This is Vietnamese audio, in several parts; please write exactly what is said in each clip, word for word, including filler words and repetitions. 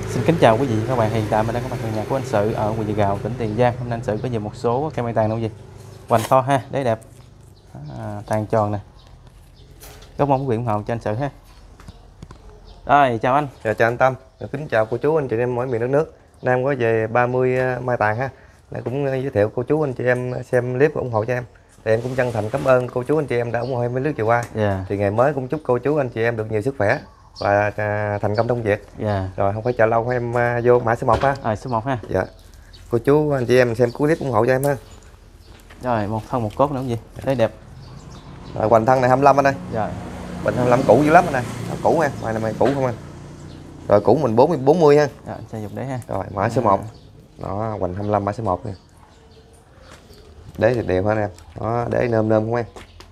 Xin kính chào quý vị và các bạn, hiện tại mình đang có mặt tại nhà của anh Sự ở huyện Chợ Gạo, tỉnh Tiền Giang. Hôm nay anh Sự có về một số cây mai tàn đâu gì hoành to ha, đế đẹp, à, tàn tròn nè. Rất mong quý vị ủng hộ cho anh Sự ha. Rồi chào anh. Dạ, chào anh Tâm, kính chào cô chú anh chị em mỗi miền đất nước. Nam có về ba mươi mai tàn ha. Này cũng giới thiệu cô chú anh chị em xem clip ủng hộ cho em. Thì em cũng chân thành cảm ơn cô chú anh chị em đã ủng hộ em mấy clip vừa qua. Yeah. Thì ngày mới cũng chúc cô chú anh chị em được nhiều sức khỏe và à, thành công trong việc. Yeah. Rồi không phải chờ lâu, em à, vô mã số một ha. Rồi số một ha. Dạ. Cô chú anh chị em xem cuối clip ủng hộ cho em ha. Rồi một thân một cốt nữa gì? Đế đẹp. Rồi hoành thân này hai mươi lăm anh ơi. Rồi. Bình hai mươi lăm cũ dữ lắm anh ơi. Cũ ha, mày này mày cũ không anh? Rồi cũ mình bốn mươi bốn mươi ha. Rồi sẽ dùng đế ha. Rồi mã số một. Đó, hoành hai mươi lăm mã số một nha. Đế thì đều hả anh em? Đó, đế nơm nơm không em?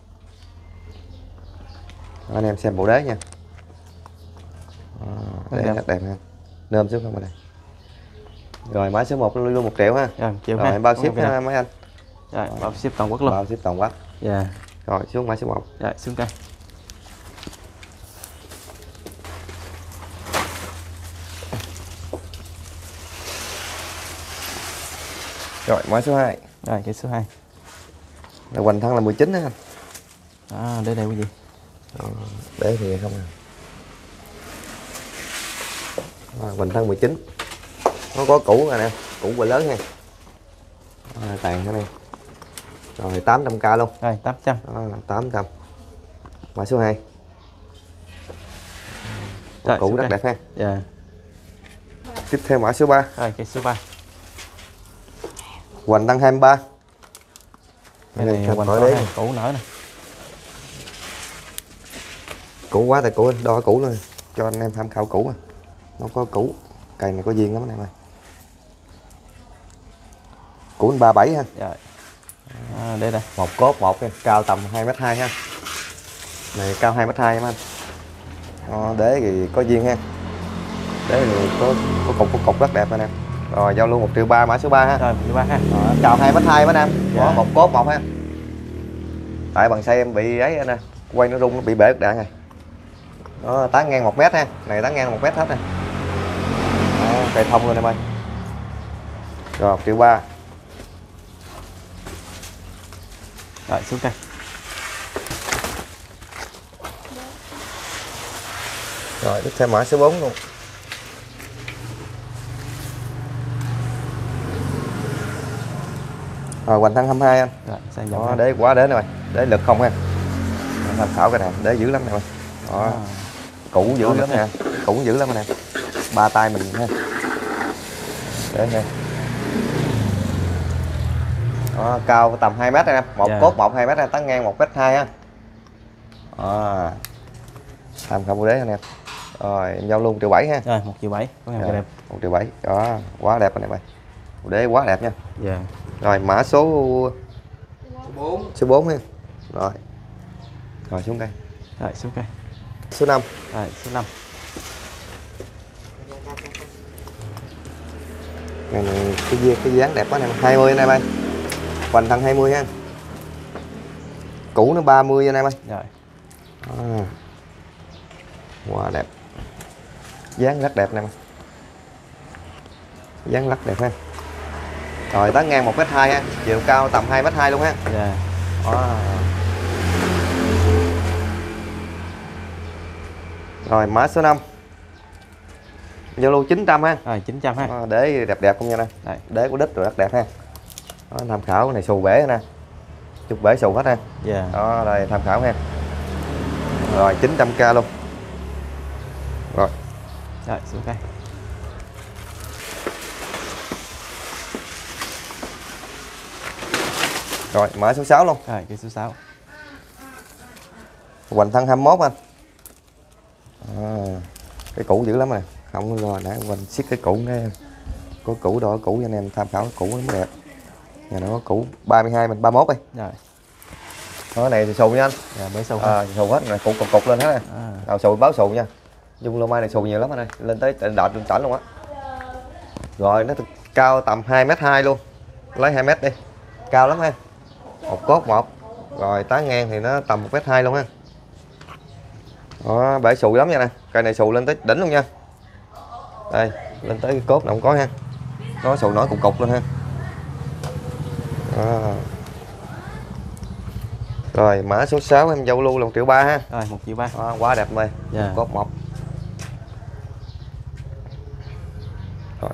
Đó, anh em xem bộ đế nha. Đó, đế đẹp. rất đẹp ha. Nơm xuống không ở đây. Rồi mã số một luôn một triệu ha. Rồi chịu Rồi ha. bao ship ha mấy anh. Rồi bao ship toàn quốc luôn. Bao ship toàn quốc. Dạ. Rồi xuống mã số một. Rồi xuống cây. Rồi mã số hai. Rồi cái số hai. Rồi hoành thân là mười chín đó anh. À, đế đây quý vị. Đó, đế thì không à. Đó, hoành thân mười chín. Nó có cũ rồi nè, cũ và lớn nha. À, tàn cái này. Rồi tám trăm k luôn. Rồi tám trăm. Đó, tám trăm. Mã số hai. Rồi, Cũ rất cây. đẹp ha. Dạ. Tiếp theo mã số ba. Rồi cây số ba. Hoành thân hai mươi ba. Cái này hoành to ha, cũ nở nè. Cũ quá tại cũ, đo cũ luôn cho anh em tham khảo cũ. Nó có cũ, cây này có duyên lắm anh em ơi. Cũ ba mươi bảy ha. Rồi. À, đây đây. Một cốt một nha, cao tầm hai mét hai ha. Này cao hai mét hai em anh. Đó, đế thì có duyên ha. Đế thì có có cục có cục rất đẹp anh em. Rồi giao luôn một triệu ba mã số ba ha. Rồi một triệu ba ha. Đó, cao hai mét hai anh em. Dạ. Đó, một cốt một ha. Tại bằng xe em bị ấy nè, quay nó rung nó bị bể đạn này. Đó, tán ngang một mét ha. Này tán ngang một mét hết nè. Đó, cây thông luôn em ơi. Rồi một triệu ba. Rồi xuống cây. Rồi tiếp theo mã số bốn luôn. Rồi hoành thân hai mươi hai anh. Rồi sang Đó, dòng. đế quá đế này, đế lực không ha. Tham khảo cái này, đế dữ lắm nè. Đó. À. Cũ dữ lắm nè, cũ dữ lắm nè. Ba tay mình ha. Đế ha. Đó, cao tầm hai mét em, một Dạ. cốt một hai mét, tán ngang một mét hai ha. Đó. Tham khảo bộ đế anh em. Rồi em giao luôn triệu bảy ha. Rồi một triệu bảy, có ngày đẹp. một triệu bảy. Đó, quá đẹp anh em ơi. Bộ đế quá đẹp nha. Dạ. Rồi mã số bốn. Số bốn ha. Rồi. Rồi xuống đây. Rồi xuống cây. Số năm. Rồi số năm. Cái này cái dáng, cái dáng đẹp quá anh em. hai mươi anh em ơi. Hoành thân hai mươi ha. Cũ nó ba mươi anh em ơi. Rồi. À. Wow đẹp. Dáng rất đẹp anh em ơi. Dáng rất đẹp ha. Rồi tán ngang một mét hai ha, chiều cao tầm hai mét hai luôn ha. Dạ. Wow. Rồi mã số năm. Zalo chín trăm ha. Rồi chín trăm ha. Đó, đế đẹp đẹp không nha nè. Đây. Đế của đít rồi rất đẹp ha. Đó, tham khảo này xù bể nè. Chục bể xù hết ha. Dạ. Đó đây tham khảo ha. Rồi chín trăm k luôn. Rồi. Rồi xuống cây. Rồi mã số sáu luôn. Rồi cây số sáu. Hoành thân hai mươi mốt anh. À, cái cũ dữ lắm nè. Không lo nãy quanh xiết cái cũ nghe. Có cũ đo cũ cho anh em tham khảo cũ nó đẹp. Nhà nó có cũ ba mươi hai mình ba mươi mốt đi. Rồi. Đó này thì xù nha anh. Dạ mới sâu. À, xù hết này, cục cục cục lên hết nè. À. Đầu xù báo xù nha. Dung lô mai này xù nhiều lắm anh ơi, lên tới đọt trên trển luôn á. Rồi nó cao tầm hai mét hai luôn. Lấy hai mét đi. Cao lắm ha. Một cốt một. Rồi tán ngang thì nó tầm một mét hai luôn ha. Đó, bể xù lắm nha nè. Cây này xù lên tới đỉnh luôn nha. Đây, lên tới cái cốt này không có ha, nó sầu nổi cục cục luôn ha. Đó. Rồi mã số sáu em dâu lưu là một triệu ba ha. Rồi một triệu ba. Đó, quá đẹp mày. Dạ. Cốt mộc. Rồi.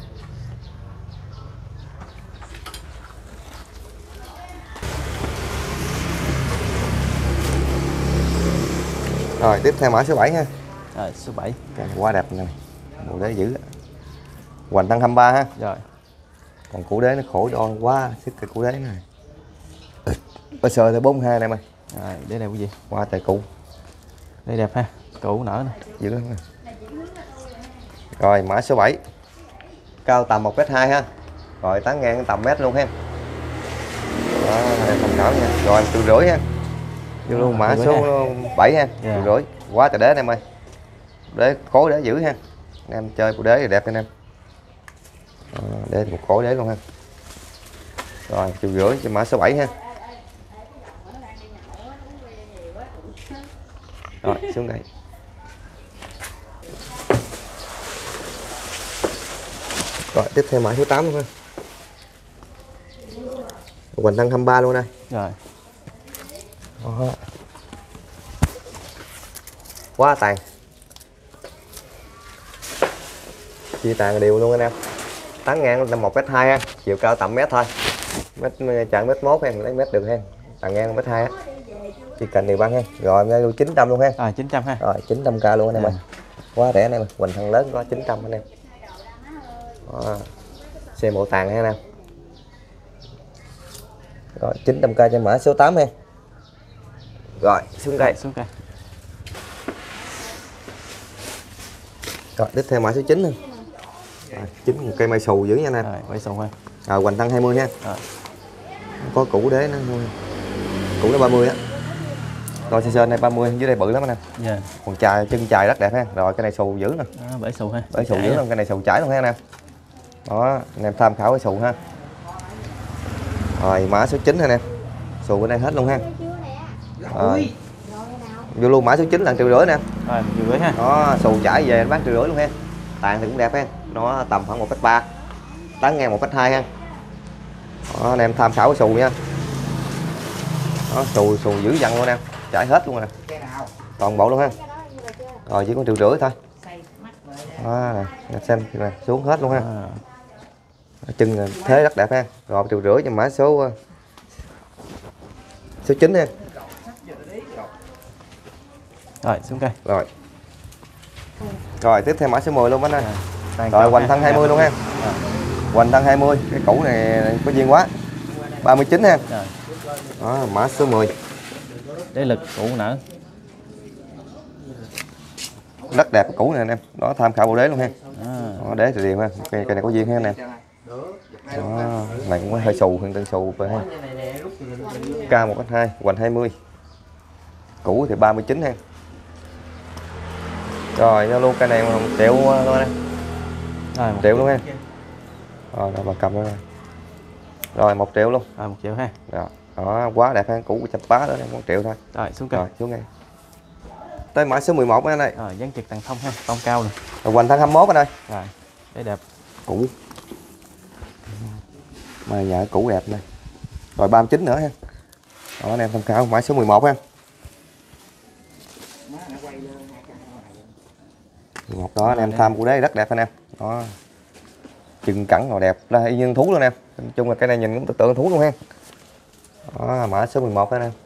Rồi tiếp theo mã số bảy ha. Rồi số bảy. Cái này quá đẹp này. Bộ đế dữ. Hoành thân hai mươi ba ha. Rồi. Còn củ đế nó khổ đòn quá, sức cái củ đế này. Bây giờ thì bốn mươi hai này mày. Rồi để đẹp cái gì? Qua tài cụ. Đây đẹp ha. Củ nở nè. Dữ lắm nè. Rồi mã số bảy. Cao tầm một mét hai ha. Rồi tán ngang tầm mét luôn ha. Đó, này thông cảm nha. Rồi triệu rưỡi ha. Vô luôn mã số bảy ha. Triệu rưỡi. Quá trời đế em ơi. Đế khối đế dữ ha. Em chơi bộ đế thì đẹp anh em. Đó, đế một khối đế luôn ha. Rồi triệu rưỡi cho mã số bảy ha. Rồi xuống đây. Rồi tiếp theo mã số tám luôn ha. Hoành thân hai mươi ba luôn đây. Rồi. Đó. Quá tàn. Chia tàn đều luôn anh em. Tán ngang là một mét hai ha, chiều cao tầm mét thôi. Mét chặn mét mốt em lấy mét được ha. Tàn ngang mét hai á. Chỉ cần đều băng ha. Rồi em lấy chín trăm luôn ha. Rồi chín trăm ha. Rồi chín trăm k luôn anh em ơi. À. Quá rẻ anh em ơi, hoành thân lớn có chín trăm anh em. Đó. Xe mộ tàn ha anh em. Rồi chín trăm k cho mã số tám ha. Rồi xuống cây. Xuống cây. Rồi tiếp theo mã số chín thôi. À, chín một cây mai xù dữ nha anh em. Rồi bảy xù ha. À, hoành thân hai mươi nha. Rồi. Có củ đế nó củ nó ba mươi á. Rồi sơ này ba mươi, dưới đây bự lắm anh em. Dạ. Còn chài chân chài rất đẹp ha. Rồi cái này xù dữ nè. Đó, bảy xù ha. Bảy xù dữ lắm, cái này xù chải luôn ha anh em. Đó, anh em tham khảo cái xù ha. Rồi mã số chín anh em. Xù bên đây hết luôn ha. Rồi. Vô luôn mã số chín là triệu rưỡi nè. Rồi một triệu rưỡi ha. Đó, xù chải về anh bán triệu rưỡi luôn ha. Tàn thì cũng đẹp ha. Nó tầm khoảng một mét ba. Tán ngang một mét hai ha. Đó, anh em tham khảo cái xù nha. Đó, xù xù dữ dằn luôn em, chảy hết luôn nè, toàn bộ luôn ha. Rồi chỉ có triệu rưỡi thôi. Đó nè, xem nè, xuống hết luôn ha. À. Chân thế rất đẹp ha. Rồi triệu rưỡi cho mã số số chín ha. Rồi xuống cây. Rồi. Rồi tiếp theo mã số mười luôn anh ơi. À, rồi hoành thân hai mươi luôn ha. À. Hoành thân hai mươi, cái củ này có duyên quá. ba mươi chín ha. Rồi. Đó, mã số mười. Đế lực củ nở. Rất đẹp cái củ này anh em. Đó tham khảo bộ đế luôn ha. À. Đó, đế thì đều ha. Cây, cây này có duyên ha anh em. Đó, này cũng hơi xù, hơn tân xù rồi ha. Cao một mét hai, hoành hai mươi. Củ thì ba mươi chín ha. Rồi giao luôn cây này một triệu luôn anh. Rồi một triệu luôn ha. Rồi bà cầm đó. Rồi một triệu luôn. Rồi một triệu ha. Rồi. Đó, quá đẹp ha, củ chập bá đó, một triệu thôi. Rồi xuống cây. Rồi xuống ngay. Tới mã số mười một anh ơi. Rồi dán trực tàng thông ha, tông cao nè. Rồi hoành thân hai mươi mốt anh ơi. Rồi, để đẹp. Củ. Mà nhà củ đẹp này. Rồi ba mươi chín nữa ha. Đó anh em tham khảo mã số mười một ha. Một đó anh em tham của đấy rất đẹp anh em. Đó. Chừng cẳng rồi đẹp, là y như thú luôn em. Nói chung là cái này nhìn cũng tự tượng thú luôn ha. Đó, mã số mười một anh em.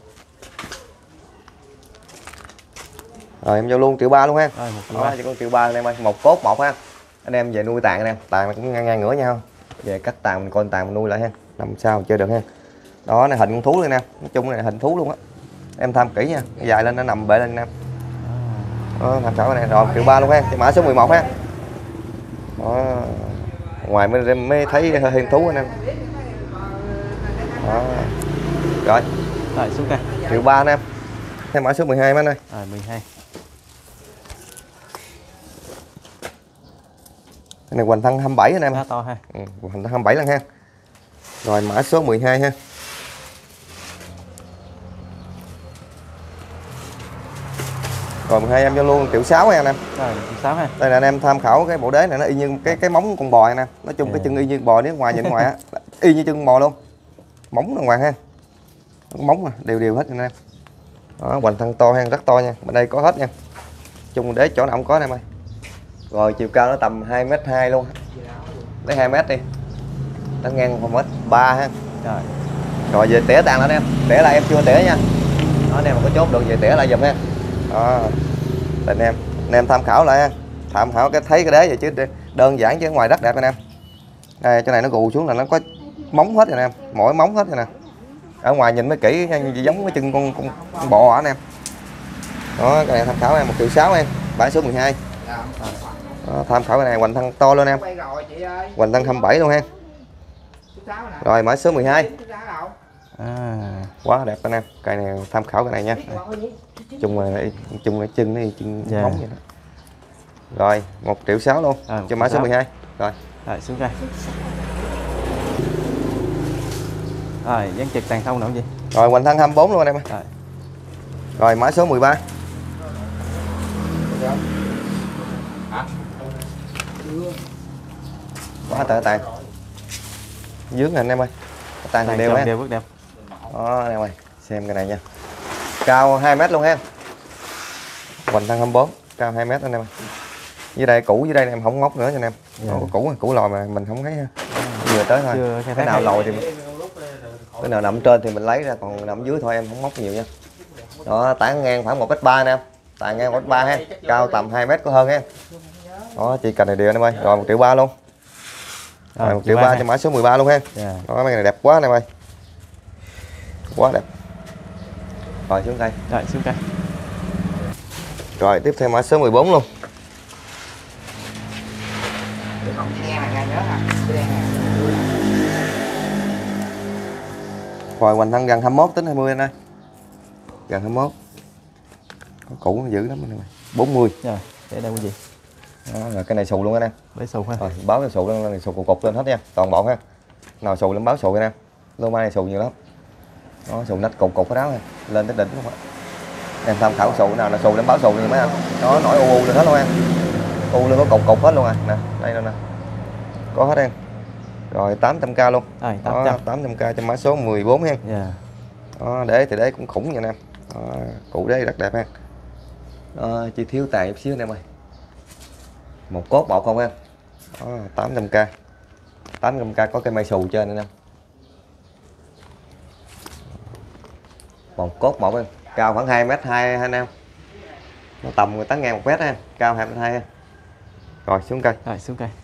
Rồi em giao luôn triệu ba luôn ha. Rồi một triệu đó, ba. chỉ có triệu ba anh em ơi, một cốt một ha. Anh em về nuôi tàn anh em, tàn cũng ngang ngang ngửa nhau. Về cắt tàn mình con tàn mình nuôi lại ha. Làm sao chơi được ha. Đó này hình con thú luôn nè, nói chung là hình thú luôn á. Em tham kỹ nha, dài lên nó nằm bể lên anh em. Đó, tham khảo này rồi triệu ba luôn ha, cái mã số mười một ha. Đó. Ngoài mới mới thấy hơi hình thú anh em. Đó. Rồi. Rồi xuống cây. Triệu ba anh em. Thêm mã số mười hai anh ơi. Rồi mười hai. Cái này hoành thân hai mươi bảy anh em. Khá to ha. Ừ, hoành thân hai mươi bảy lần ha. Rồi mã số mười hai ha. Rồi mười hai em cho luôn triệu sáu anh em. Rồi sáu ha. Đây là anh em tham khảo cái bộ đế này, nó y như cái cái móng con bò anh em. Nói chung yeah. cái chân y như bò, nếu ngoài nhìn ngoài á y như chân bò luôn. Móng đàng hoàng ha. Móng mà đều đều hết anh em. Đó, hoành thân to ha, rất to nha. Bên đây có hết nha. Chung đế chỗ nào cũng có anh em ơi. Rồi chiều cao nó tầm hai mét hai luôn. Lấy hai mét đi. Nó ngang một mét ba ha. Rồi. Rồi về tỉa tàn anh em. Tỉa lại em chưa tỉa nha. Đó anh em mà có chốt được về tỉa lại giùm ha. Đó. Đây anh em, anh em tham khảo lại ha. Tham khảo cái thấy cái đế vậy chứ đơn giản chứ ngoài rất đẹp anh em. Đây chỗ này nó gù xuống là nó có móng hết rồi anh em, mỗi móng hết rồi nè. Ở ngoài nhìn mới kỹ giống cái chân con, con, con bò anh em. Đó cái này tham khảo em một triệu sáu em, bãi số mười hai. Đó, tham khảo cái này hoành thân to luôn em. Hoành thân hai mươi bảy luôn ha. Rồi mã số mười hai. À, quá đẹp anh em. Cây này tham khảo cái này nha. Chung là chung là chân này chân yeah. móng vậy đó. Rồi một triệu sáu luôn à, cho mã số mười hai. Rồi. Rồi xuống đây. Rồi dán chật tàn thông nữa gì? Rồi hoành thân hai mươi bốn luôn anh em ơi. Rồi. Rồi mã số mười ba. Quá tệ tàn. Dướng anh em ơi. Tàn thì đều ha. Đều bước đẹp. Đó anh em ơi, xem cái này nha. Cao hai mét luôn ha. Hoành thân hai mươi bốn, cao hai mét anh em ơi. Dưới đây cũ dưới đây em không móc nữa cho anh em. Yeah. Cũ cũ lòi mà mình không thấy ha. Vừa tới thôi. Chưa, cái nào lòi thì cái nào nằm trên thì mình lấy ra, còn nằm dưới thôi em không móc nhiều nha. Đó, tán ngang khoảng một mét ba nè. Tán ngang một mét ba ha, cao tầm hai mét có hơn ha. Đó, chỉ cần này đều anh em ơi. Rồi một triệu ba luôn. Rồi một triệu ba cho mã số mười ba luôn ha. Yeah. Đó mấy cái này đẹp quá anh em ơi. Quá đẹp. Rồi xuống đây. Rồi xuống đây. Rồi tiếp theo mã số mười bốn luôn. Rồi hoành thân gần hai mươi mốt tính hai mươi anh ơi. Gần hai mươi mốt. Có cũ nó dữ lắm anh ơi. bốn mươi. Rồi, để đây cái gì? Đó là cái này xù luôn anh em. Lấy xù ha. Rồi báo cái xù lên, này xù cục cục lên hết nha. Toàn bộ ha. Nào xù lên báo xù anh em. Lô mai này xù nhiều lắm. Đó xù nách cục cục cái đáo này, lên tới đỉnh luôn á. Em tham khảo xù nào là xù lên báo xù như mấy anh. Nó nổi u u lên hết luôn em. U lên có cục cục hết luôn à. Nè, đây nè nè. Có hết em. Rồi tám trăm k luôn. Rồi tám trăm. Đó, tám trăm k cho mã số mười bốn ha. Yeah. Đó, đế thì đế cũng khủng nha anh em. Đó, cụ đế rất đẹp ha. Đó, chỉ thiếu tài chút xíu anh em ơi. Một cốt bọc không em. Đó, tám trăm k. tám trăm k có cây mai xù trên anh em. Một cốt một em, cao khoảng hai mét hai anh em. Nó tầm người tán ngang một mét ha, cao hai mét hai ha. Rồi xuống cây. Rồi xuống cây.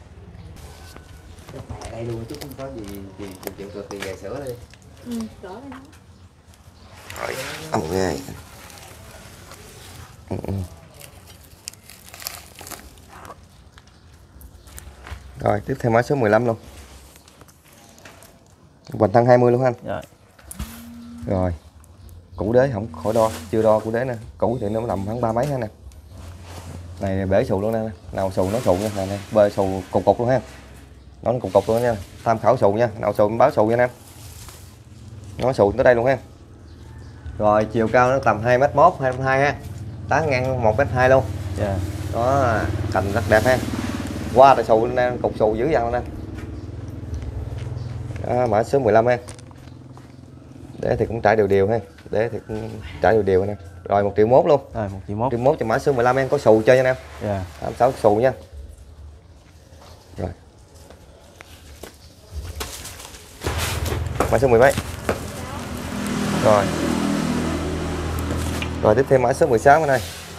Đây luôn chứ không có gì gì chuyện cực thì về sửa đi. Ừ, rồi. Ông nghe. Ừ, ừ. Rồi tiếp theo mã số mười lăm luôn. Hoành thân hai mươi luôn anh. Rồi. Rồi. Củ đế không khỏi đo, chưa đo củ đế nè. Củ thì nó nằm khoảng ba mấy ha nè. Này bể xù luôn nè, nào xù nó xù nha, này nè, bê xù cục cục luôn ha. Nó cục cục luôn nha. Tham khảo xù nha, nào xù báo xù nha anh em. Nó xù tới đây luôn ha. Rồi chiều cao nó tầm hai mét một, hai mét hai ha. Tán ngang một mét hai luôn. Yeah. Đó, cành rất đẹp ha. Qua tại xù lên cục xù dữ dằn lên. Đó, mã số mười lăm ha. Để thì cũng trải đều đều ha. Để thì cũng trải đều đều anh em. Rồi một triệu mốt luôn. Rồi một triệu mốt. Triệu mốt cho mã số mười lăm em có xù chơi anh em. Dạ. tám sáu xù nha. Rồi. Mã số mười mấy. Rồi. Rồi tiếp theo mã số mười sáu bên đây.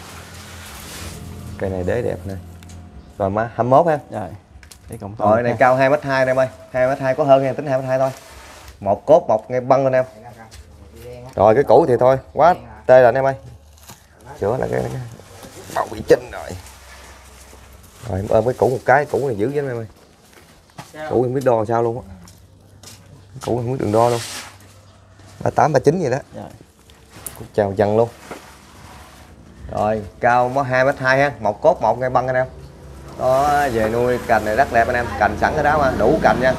Cây này đế đẹp nè. Rồi mã hai mươi mốt ha. Rồi. Cái cộng Rồi này ha. Cao hai mét hai em ơi. hai mét hai có hơn nha, tính hai mét hai thôi. Một cốt một ngay băng lên em. Rồi cái cũ thì thôi, quá tê rồi anh em ơi. Sửa là cái, cái bao bị chinh rồi. Rồi em ôm cái cũ một cái, cũ này dữ với em ơi. Cũ không biết đo sao luôn á. Cũ không biết đường đo luôn. ba tám ba chín vậy đó. Rồi. Chào dần luôn. Rồi cao có hai mét hai ha, một cốt một ngay băng anh em. Đó về nuôi cành này rất đẹp anh em, cành sẵn cái đó mà, đủ cành nha.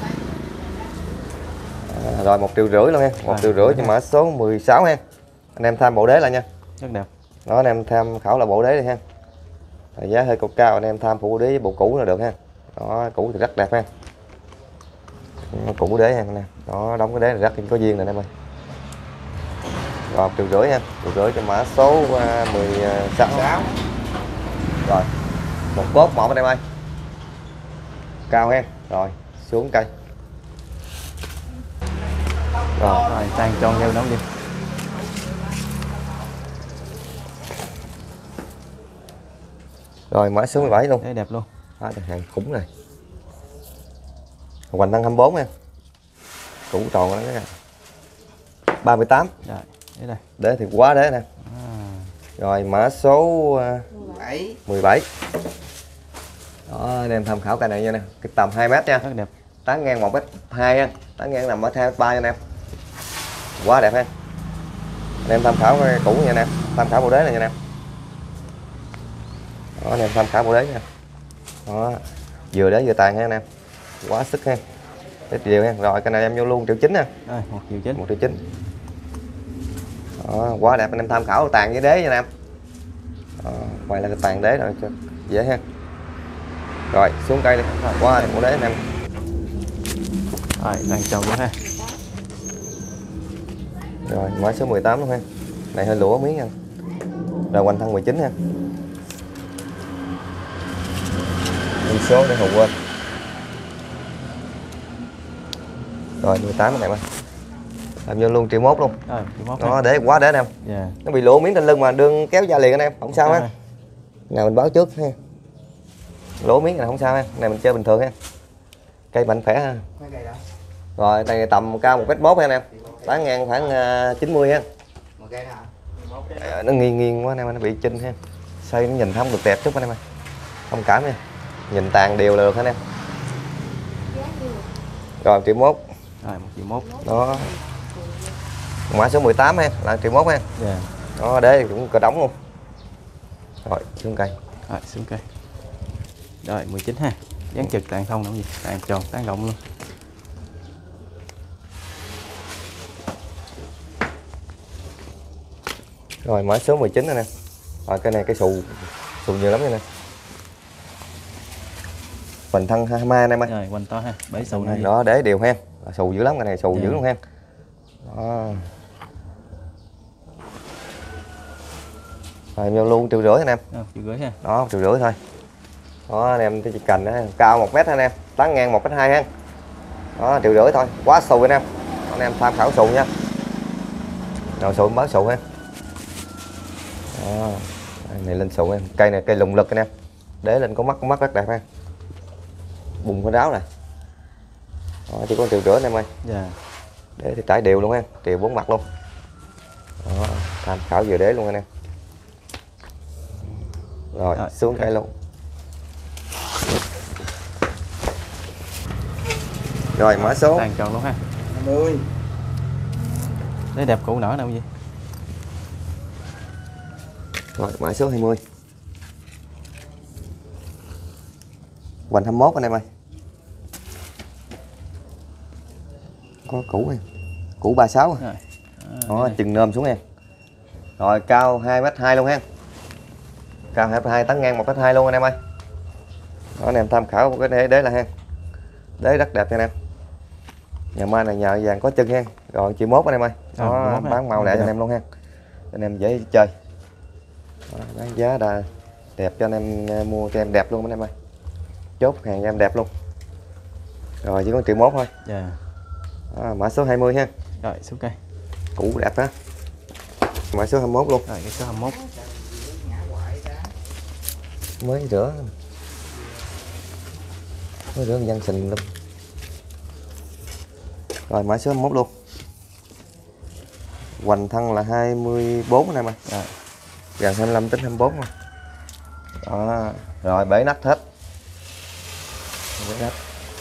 À, rồi một triệu rưỡi luôn ha, một triệu rưỡi cho mã số mười sáu ha. Anh em tham bộ đế lại nha. Rất đẹp. Đó anh em tham khảo là bộ đế đi ha. Giá hơi cao cao, anh em tham phụ đế với bộ cũ là được ha. Đó, cũ thì rất đẹp ha. Cũ đế ha anh em. Đó, đóng cái đế là rất có duyên này anh em ơi. Rồi triệu rưỡi ha, triệu rưỡi cho mã số uh, mười sáu. Rồi một cốt một anh em ơi, cao ha. Rồi xuống cây. Rồi, Rồi tàn tròn theo nóng đi. rồi mã số mười bảy luôn. Đấy đẹp luôn. Đó, hàng khủng này. Hoành Thăng hai mươi bốn nha. Cũ tròn đó nha. ba mươi tám. Rồi, đấy đây. Đế thì quá đế nè. À. Rồi mã số uh, bảy. mười bảy. Đó, anh em tham khảo cây này nha nè, cái tầm hai mét nha. Rất đẹp. Tán ngang một mét hai ha, tán ngang nằm ở hai mét ba nha anh em. Quá đẹp ha. Anh em tham khảo cái cũ nha anh em, tham khảo bộ đế này nha anh em. Đó, anh em tham khảo bộ đế nha. Đó, vừa đế vừa tàn ha anh em. Quá sức ha. Ít nhiều ha. Rồi cái này em vô luôn triệu chín nha. Rồi, một triệu chín. một triệu chín. Đó, quá đẹp, anh em tham khảo tàn với đế nha anh em. Đó, quay lại cái tàn đế rồi cho dễ ha. Rồi xuống cây đi. Quá đẹp bộ đế anh em. Rồi, tàn tròn luôn ha. Rồi mã số mười tám luôn ha. Này hơi lũa miếng nha. Rồi Hoành Thăng mười chín ha. Đi số để không quên. Rồi mười tám này mà. Làm vô luôn triệu mốt luôn. Rồi, triệu mốt. Nó để quá để anh em. Dạ. Nó bị lũa miếng trên lưng mà đương kéo da liền anh em, không sao Okay. ha. Nào mình báo trước ha. Lỗ miếng này không sao ha. Này mình chơi bình thường ha. Cây mạnh khỏe ha. Rồi này tầm cao một mét mốt ha anh em. Tán ngang khoảng uh, chín mươi ha. À, nó nghiêng nghiêng quá anh em, nó bị chinh ha. Xây nó nhìn không được đẹp chút anh em ơi. Thông cảm nha. Nhìn tàn đều là được anh em. Rồi triệu mốt. Rồi một triệu mốt. Đó. Mã số mười tám ha, là triệu mốt ha. Dạ. Đó để cũng cờ đóng luôn. Rồi xuống cây. Rồi xuống cây. Rồi mười chín ha. Dán trực tàn không đâu gì, tàn tròn tàn rộng luôn. Rồi mã số mười chín này nè. Rồi cái này cái xù xù nhiều lắm nha nè. Hoành Thăng hai mươi hai anh em ơi. Rồi quanh to ha, bảy xù này. Đó để đều ha. Xù dữ lắm, cái này xù Dạ. dữ luôn ha. Đó. Rồi vô luôn triệu rưỡi anh em. Rồi, triệu rưỡi ha. Đó triệu rưỡi thôi. Đó anh em cái chỉ cành đó, cao một mét anh em, tán ngang một mét hai ha. Đó triệu rưỡi thôi, quá xù anh em. Anh em tham khảo xù nha. Rồi xù báo xù ha. Đó. Này lên xù em, cây này cây lùng lực anh em. Để lên có mắt có mắt rất đẹp ha. Bùng cái ráo này. Đó, chỉ có triệu rưỡi anh em ơi. Dạ. Để thì trải đều luôn ha, đều bốn mặt luôn. Đó, tham khảo vừa đế luôn anh em. Rồi, Rồi xuống okay. cây luôn. Rồi mã số Tàn tròn luôn ha. hai mươi. Đấy đẹp cũ nở đâu gì. Rồi mã số hai mươi. Hoành hai mươi mốt anh em ơi. Có cũ em. Cũ ba mươi sáu. Rồi. Đó, chừng nôm xuống em. Rồi cao hai mét hai luôn ha. Cao hai mét hai, tán ngang một mét hai luôn anh em ơi. Đó anh em tham khảo một cái đế, đế là ha. Đế rất đẹp nha anh em. Nhà mai này nhờ vàng có chân ha. Rồi triệu mốt anh em ơi. Đó, Rồi, bán màu lẹ cho anh em luôn ha. Anh em dễ chơi. Đó, bán giá đã đẹp cho anh em mua cho em đẹp luôn anh em ơi. Chốt hàng cho em đẹp luôn. Rồi chỉ có triệu mốt thôi. Dạ. Đó, mã số hai mươi ha. Rồi xuống cây. Cũ đẹp đó. Mã số hai mươi mốt luôn. Rồi cái số hai mươi mốt. Mới rửa. Mới rửa dân sình luôn. Rồi mã số hai mươi mốt luôn. Hoành Thăng là hai mươi bốn anh em ơi. Rồi. Gần hai mươi lăm tính hai mươi bốn rồi. Đó. Rồi bể nắp hết. Bể nắp.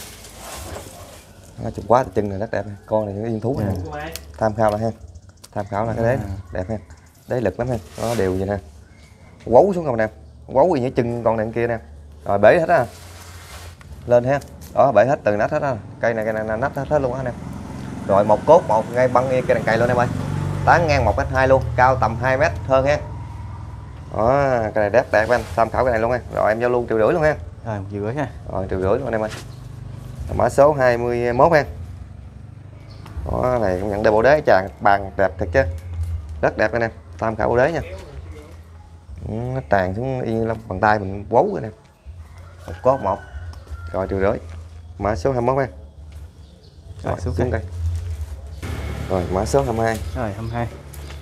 Nó chụp quá chân này rất đẹp. Con này nó yên thú này. Tham khảo là ha. Tham khảo là cái đế đẹp ha. Đế lực lắm ha. Nó đều vậy nè. Quấu xuống không nè. Quấu gì như chân con này kia nè. Rồi bể hết á. Lên ha. Đó bể hết từ nách hết á. Cây này cây này nách hết, hết luôn á anh em. Rồi một cốt một ngay băng cây đằng cày luôn em ơi. Tán ngang một mét hai luôn, cao tầm hai mét hơn ha. Đó, cái này đẹp đẹp anh, tham khảo cái này luôn em. Rồi em giao luôn triệu rưỡi luôn ha. Rồi một triệu rưỡi ha. Rồi triệu rưỡi luôn anh em ơi. Mã số hai mươi mốt ha. Đó này cũng nhận đây bộ đế tràn bàn đẹp thật chứ. Rất đẹp anh em, tham khảo bộ đế nha. Ừ, nó tràn xuống y như bàn tay mình quấu rồi nè. Một cốt một. Rồi triệu rưỡi. Mã số hai mươi mốt ha. Rồi, Rồi xuống, xuống đây. đây. Rồi mã số hai mươi hai. Rồi hai mươi hai.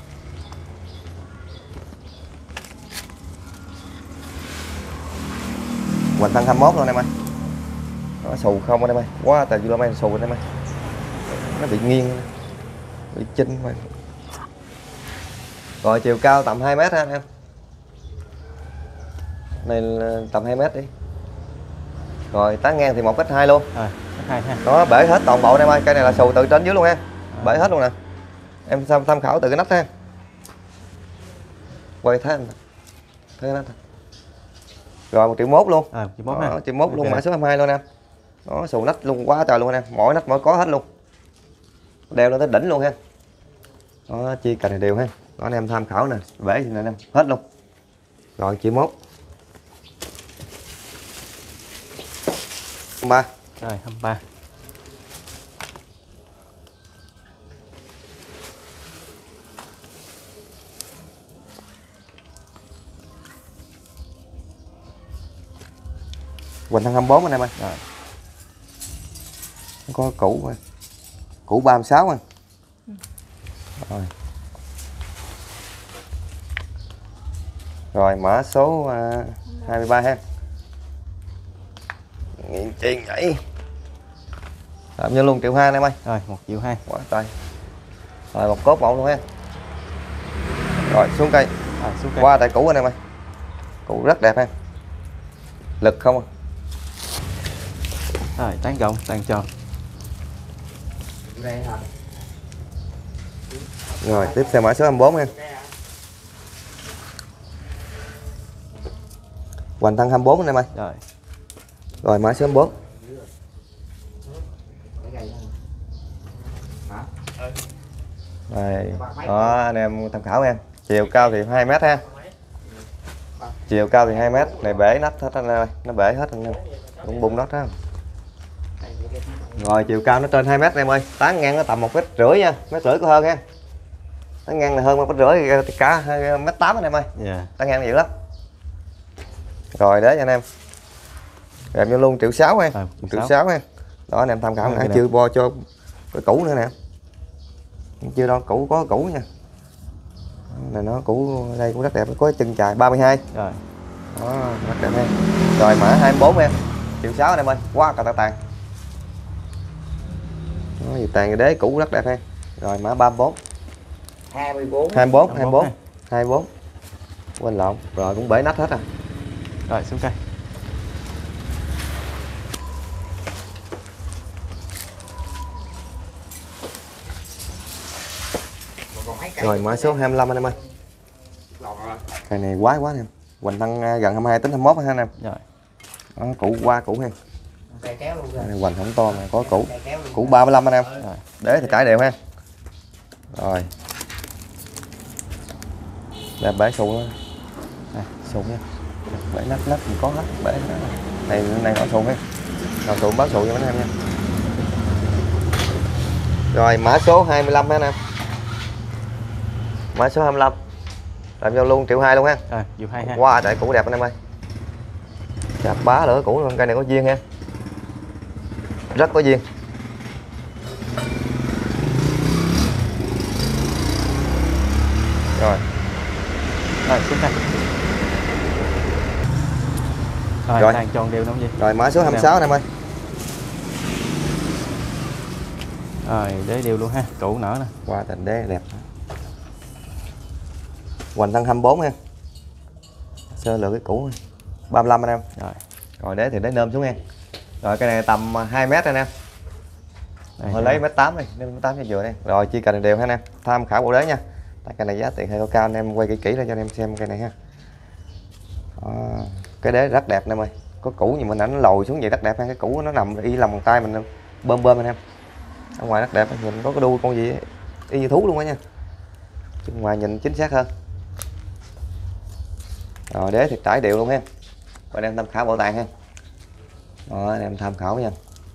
Hoành Thân hai mươi mốt luôn em ơi. Nó xù không anh em ơi. Quá trời dưa em xù anh em ơi. Nó bị nghiêng, bị chinh mà. Rồi chiều cao tầm hai mét ha anh em. Này là tầm hai mét đi. Rồi tán ngang thì một mét hai luôn. Rồi hai ha. Đó bể hết toàn bộ em ơi. Cây này là xù từ trên dưới luôn ha. Bể hết luôn nè. Em tham tham khảo từ cái nắp ha. Quay thế anh. Thế nó thôi. Rồi một triệu mốt luôn. Rồi một triệu mốt ha. Đó, triệu mốt luôn, mã số hai mươi hai luôn em. Đó xù nách luôn quá trời luôn em. Mỗi nách mỗi có hết luôn. Đeo lên tới đỉnh luôn ha. Đó chia cành này đều ha. Đó anh em tham khảo nè, bể thì nè em, hết luôn. Rồi triệu mốt. ba. Rồi hai mươi ba. Hoành Thân hai mươi bốn anh em ơi. Rồi. Có cũ rồi. Cũ ba mươi sáu anh. Rồi. Rồi mã số uh, hai mươi ba ha. Nghiện tiền nhảy. Làm như luôn triệu hai anh em ơi. Rồi một triệu hai. Quá trời. Rồi một cốt một luôn ha. Rồi xuống cây. Rồi xuống cây. Qua tại cũ anh em ơi. Cũ rất đẹp ha. Lực không à. Rồi tán rộng, tán tròn. Rồi tiếp theo mã số hai mươi bốn ha. Hoành Thân hai mươi bốn anh em ơi. Rồi. Rồi mã số hai mươi bốn. Rồi. Đó anh em tham khảo em. Chiều cao thì hai mét ha. Chiều cao thì hai mét, này bể nách hết anh ơi, nó bể hết anh em. Cũng bung nách đó. Rồi chiều cao nó trên hai mét em ơi, tán ngang nó tầm một mét rưỡi nha, mét rưỡi có hơn ha. Tán ngang là hơn một mét rưỡi, cả mét tám anh em ơi. Yeah. Tán ngang nhiều lắm. Rồi đấy anh em. Rồi em vô luôn triệu sáu ha. Triệu sáu ha. Đó anh em tham khảo, nãy chưa bo cho cái cũ nữa nè. Chưa đâu, cũ có cũ nha. Này nó cũ, đây cũng rất đẹp, có chân chài ba mươi hai. Rồi. Đó, rất đẹp ha. Rồi mã hai mươi bốn em. Triệu sáu anh em ơi, quá cà tàn tàn. Đó, gì tàn đế cũ rất đẹp ha. Rồi mã ba mươi bốn. hai mươi bốn. hai mươi bốn, hai mươi bốn. hai mươi bốn. Quên lộn, rồi cũng bể nách hết à. Rồi xuống cây. Rồi mã số hai mươi lăm anh em ơi. Cây này quái quá em. Hoành Thân gần hai mươi hai tính hai mươi mốt ha anh em. Rồi. Đó, cũ qua cũ ha. Cây kéo luôn rồi. Này hoành không to mà có cũ. Cũ ba mươi lăm anh em. Rồi. Đế thì trải đều ha. Rồi. Đây bể xù đó. Này, xù nha. Bể nắp nắp thì có hết, bể đó. Này này nó xù ha. Nào tụi báo xù cho anh em nha. Rồi mã số hai mươi lăm ha anh em. Mã số hai mươi lăm. Làm cho luôn triệu hai luôn ha. Rồi, triệu hai ha. Wow, trời cũ đẹp anh em ơi. Chạp bá lửa cũ luôn, cây này có duyên ha. Rất có duyên. Rồi. Rồi xuống cây. Rồi, Rồi. tàn tròn đều đúng gì? Rồi mã số hai mươi sáu anh em ơi. Rồi, đế đều luôn ha, cũ nở nè. Qua tình đế đẹp. Hoành Thân hai mươi bốn ha. Sơ lược cái cũ ba mươi lăm anh em. Rồi. Rồi đế thì đế nôm xuống nha. Rồi cái này tầm hai mét anh em. Đây, Thôi lấy mét tám đi, mét tám cho vừa đây. Rồi chia cành đều ha anh em. Tham khảo bộ đế nha. Tại cây này giá tiền hơi cao cao anh em quay kỹ kỹ ra cho anh em xem cây này ha. Đó. Cái đế rất đẹp anh em ơi. Có cũ nhưng mà nó lồi xuống vậy rất đẹp ha. Cái cũ nó nằm y lòng bàn tay mình bơm bơm anh em. Ở ngoài rất đẹp, nhìn có cái đuôi con gì y như thú luôn á nha. Chứ ngoài nhìn chính xác hơn. Rồi đế thì trải đều luôn ha. Và em tham khảo bảo tàng ha. Đó, em tham khảo nha.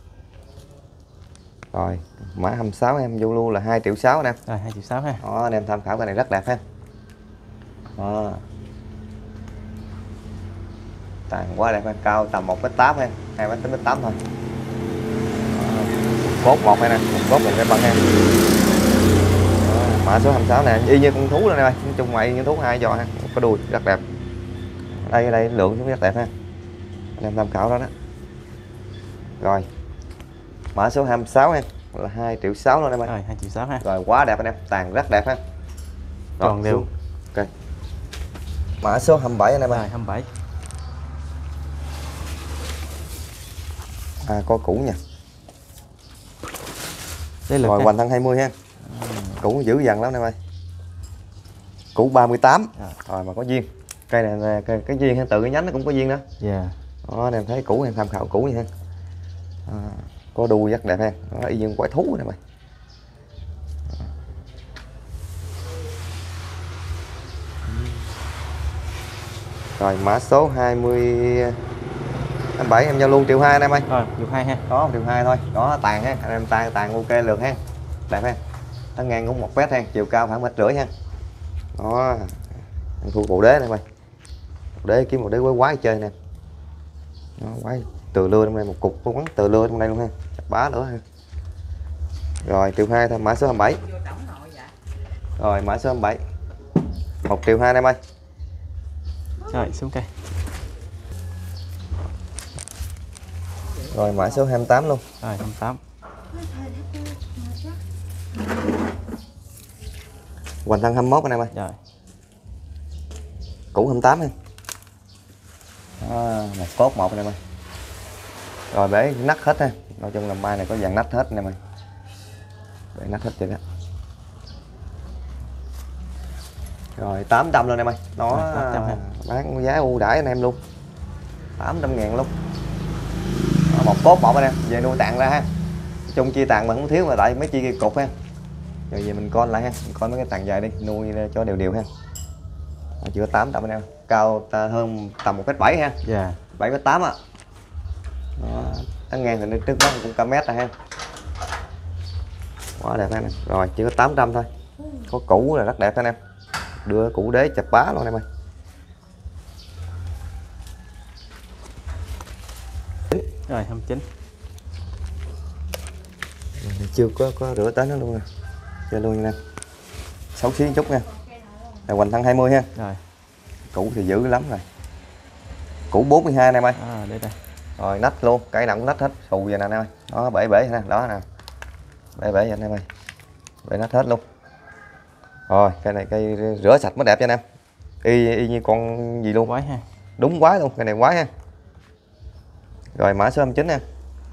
Rồi mã hai mươi sáu em vô luôn là hai triệu sáu anh em. Rồi hai triệu sáu ha. Đó, anh em tham khảo cái này rất đẹp ha. Đó. Tàn quá đẹp ha, cao tầm một mét tám ha, hai mét tám thôi. Đó. Cốt một hay nè, cốt một cái băng ha. Đó. Mã số hai mươi sáu nè, y như con thú luôn nè, nói chung mày như thú hai giò ha, có đuôi rất đẹp. Đây đây lượng cũng rất đẹp ha. Anh em tham khảo đó đó. Rồi. Mã số hai mươi sáu em là hai triệu sáu luôn em ơi. Rồi hai triệu sáu ha. Rồi quá đẹp anh em, tàn rất đẹp ha. Tròn đều. Ok. Mã số hai mươi bảy anh em ơi. Rồi hai mươi bảy. À có cũ nha. Đây là Rồi hoành thân hai mươi ha. Cũ dữ dằn lắm anh em ơi. Cũ ba mươi tám. À. Rồi mà có duyên. Cây này là cái, cái duyên ha, tự cái nhánh nó cũng có duyên đó. Dạ. Yeah. Đó anh em thấy cũ em tham khảo cũ vậy ha. À, có đuôi rất đẹp ha. Đó, y như quái thú này mày. Rồi mã số hai mươi hai mươi bảy em giao luôn triệu hai anh em ơi. Rồi triệu hai ha. Đó triệu hai thôi. Đó tàn ha, anh em tàn tàn ok lượt ha. Đẹp ha. Tán ngang cũng một mét ha, chiều cao khoảng mét rưỡi ha. Đó. Em thu bộ đế này mày. Bộ đế kiếm một đế quái quái chơi nè. Đó quái từ lưa trong đây một cục bắn từ lưa trong đây luôn ha. Chặt bá nữa ha. Rồi triệu hai thôi, mã số hai mươi bảy. Rồi mã số hai mươi bảy. một triệu hai anh em ơi. Rồi xuống cây. Rồi mã số hai mươi tám luôn. Rồi hai mươi tám. Hoành thân hai mươi mốt anh em ơi. Rồi. Cũ hai mươi tám ha. À, một cốt một anh em ơi. Rồi bể nắt hết ha. Nói chung là mai này có dàn nắt hết anh em ơi. Bể nắt hết chưa đó. Rồi tám trăm luôn em ơi. Nó Rồi, bán giá ưu đãi anh em luôn. tám trăm ngàn luôn. Đó, một cốt một anh em, về nuôi tặng ra ha. Chung chia tặng mà không thiếu mà tại mấy chi kia cục ha. Rồi về mình coi lại ha, mình coi mấy cái tặng dài đi, nuôi cho đều đều ha. Đó, chỉ có tám trăm anh em. Cao hơn tầm một mét bảy ha. Dạ. bảy mét tám á. Đó, tán ngang thì trước đó cũng cả mét rồi ha. Quá đẹp anh em. Rồi chỉ có tám trăm thôi. Có cũ là rất đẹp anh em. Đưa củ đế chập bá luôn em ơi. Rồi hai mươi chín. Chưa có có rửa tới nó luôn nè. Chơi luôn nha. Xấu xí chút nha. Rồi hoành thân hai mươi ha. Rồi. Củ thì dữ lắm rồi. Củ bốn mươi hai anh em ơi. À đây đây. Rồi nách luôn, cái nào cũng nách hết, xù vậy nè anh em ơi. Đó bể bể nè, đó nè. Bể bể vậy anh em ơi. Bể nách hết luôn. Rồi, cây này cây rửa sạch mới đẹp cho anh em. Y y như con gì luôn. Quái ha. Đúng quái luôn, cây này quái ha. Rồi mã số hai mươi chín nha.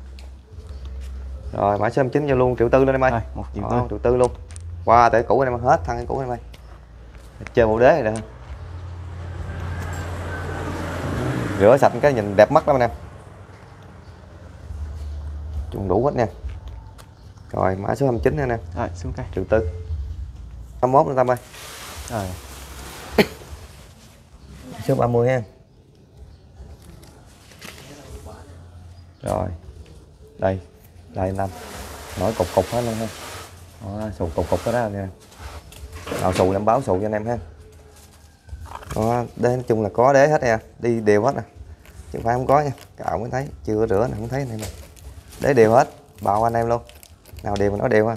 Rồi mã số hai mươi chín cho luôn triệu tư luôn em ơi. Rồi một triệu tư. Đó, triệu tư luôn. Qua wow, tới cũ anh em hết thân cái cũ anh em ơi. Chơi bộ đế này nè. Rửa sạch cái nhìn đẹp mắt lắm anh em. Chung đủ hết nha. Rồi mã số hai mươi chín nha nè. Rồi xuống cây. Triệu tư. hai mươi mốt nữa Tâm ơi. Rồi. Số ba mươi ha. Rồi. Đây. Đây Tâm. Nói cục cục hết luôn ha. Đó, xù cục cục đó, đó nha. Nào xù em báo xù cho anh em ha. Đó, đây nói chung là có đế hết nha, đi đều hết nè. Chứ không phải không có nha. Cạo mới thấy, chưa có rửa nè không thấy này mà. Đế đều hết, bao anh em luôn. Nào đều mà nói đều ha.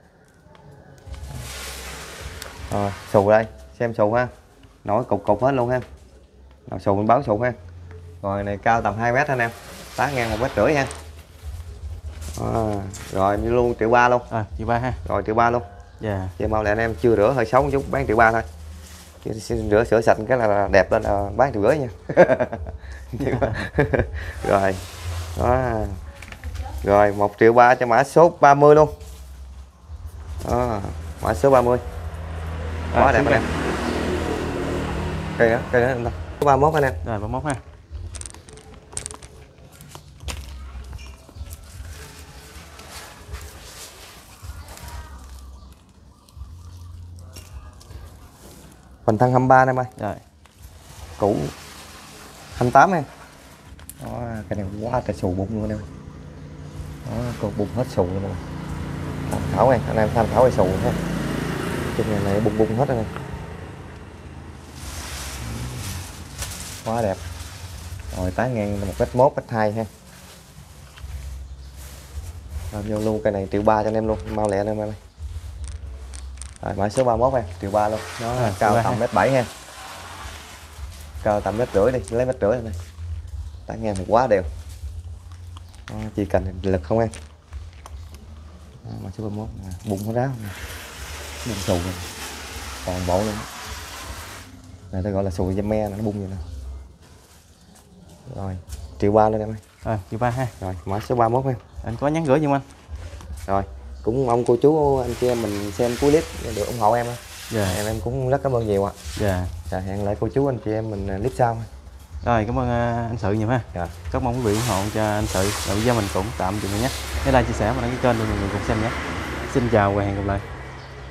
Rồi, xù đây, xem xù ha. Nổi cục cục hết luôn ha. Nào xù mình báo xù ha. Rồi này cao tầm hai mét anh em. Tán ngang một mét rưỡi ha. À, rồi đi luôn triệu ba luôn. À triệu ba ha. Rồi triệu ba luôn. Dạ. Vậy mau lại anh em chưa rửa hơi xấu một chút bán triệu ba thôi. Chứ rửa sửa sạch cái là đẹp lên là bán triệu rưỡi nha. Rồi. Đó. Rồi một triệu ba cho mã số ba mươi luôn. Đó, mã số ba mươi. Quá đẹp anh em. Cây đó, cây đó anh ta. Số ba mươi mốt anh em. Rồi ba mươi mốt ha. Hoành thân hai mươi ba anh em ơi. Rồi. cũ hai tám em. Đó, cái này quá trời xù bụng luôn em. Đó, con bụng hết xù luôn em. Tham khảo em, anh em tham khảo cái xù ha. Trên này này bụng bụng hết rồi nè. Quá đẹp. Rồi tái ngang một mét mốt mét hai ha. Rồi vô luôn cái này triệu ba cho anh em luôn, mau lẹ anh em ơi. Rồi mã số ba mốt em, triệu ba luôn. Nó À, cao ba tầm ha. mét bảy ha. Cao tầm mét rưỡi đi, lấy mét rưỡi này. Tái ngang thì quá đều. Đó, chỉ cần lực không em. Đó, mã số ba mốt nè, bụng nó ráo nè. Bụng xù này. Toàn bộ luôn. Này ta gọi là xù dâm me, nó bung vậy nè. Rồi, triệu ba lên em ơi. Rồi triệu ba ha. Rồi, mã số ba mốt em. Anh có nhắn gửi gì không anh? Rồi, cũng mong cô chú anh chị em mình xem cuối clip được ủng hộ em á. Dạ. Em em cũng rất cảm ơn nhiều ạ. Dạ. Dạ, hẹn lại cô chú anh chị em mình clip sau. Rồi cảm ơn uh, anh Sự nhiều ha. Dạ. Rất mong quý vị ủng hộ cho anh Sự. Rồi bây giờ mình cũng tạm dừng rồi nhé. Nhớ like chia sẻ và đăng ký kênh để mọi người cùng xem nhé. Xin chào và hẹn gặp lại.